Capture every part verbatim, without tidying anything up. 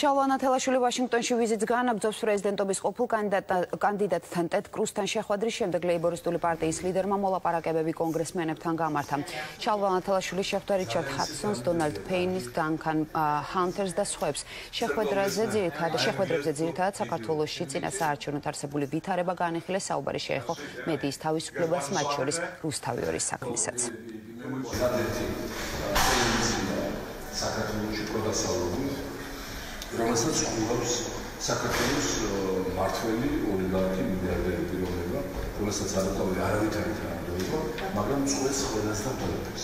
შალვა ანათელაშვილი ვაშინგტონში ვიზიტს განაგრძობს პრეზიდენტობის ყოფილ კანდიდატთან ტედ კრუსთან შეხვედრის შემდეგ ლეიბორისტული პარტიის ლიდერმა მოლაპარაკებები კონგრესმენებთან გამართა. შალვა ანათელაშვილის შეხვდა რიჩარდ ჰადსონს, დონალდ პეინის, დანკან ჰანტერს და სხვებს. შეხვედრაზე ძირითადად შეხვედრებზე ძირითადად საქართველოში წინა საარჩევნოდ არსებული ვითარება განიხილეს, საუბარი შეეხო მედიის თავისუფლებას, მათ შორის რუსთავიორის საქმესაც. საქართველოში პროდასავლობი, რომელსაც ყურავს საქართველოს მართველი ოლიგარქი მილიარდერი პიროვნება, რომელსაც არათავი არავითარი თანამდებობა, მაგრამ წყვეტს ყველასთან ყველაფერს.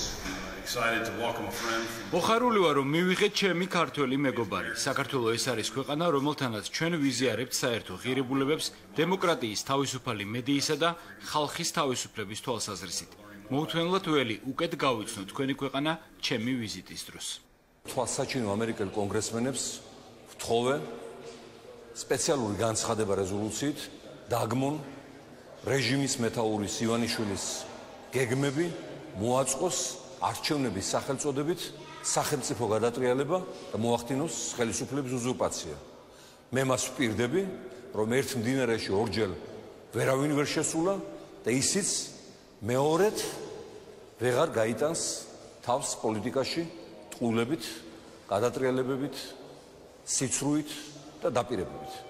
მოხარული ვარ, რომ მივიღეთ ჩემი ქართველი მეგობარი. საქართველო ეს არის ქვეყანა, რომელთანაც ჩვენ ვიზიარებთ საერთო ღირებულებებს, დემოკრატიის, თავისუფალი მედიისა და ხალხის თავისუფლების თვალსაზრისით. მოუთმენლად ველი უკეთ გავიცნო თქვენი ქვეყანა ჩემი ვიზიტის დროს. თვალსაჩინო ამერიკელ კონგრესმენებს ვთხოვე სპეციალური განცხადება რეზოლუციით დაგმონ რეჟიმის მეთაურის ივანიშვილის გეგმები მოაწყოს არჩევნების სახელწოდებით სახელმწიფო გადატრიალება და მოახდინოს ხელისუფლების უზურპაცია. მე მას ვპირდები, რომ ერთ მდინარეში ორჯერ ვერავინ ვერ შესულა და ისიც მეორედ ვეღარ გაიტანს თავს პოლიტიკაში ტყუილებით, გადატრიალებებით, სიცრუით და დაპირებებით.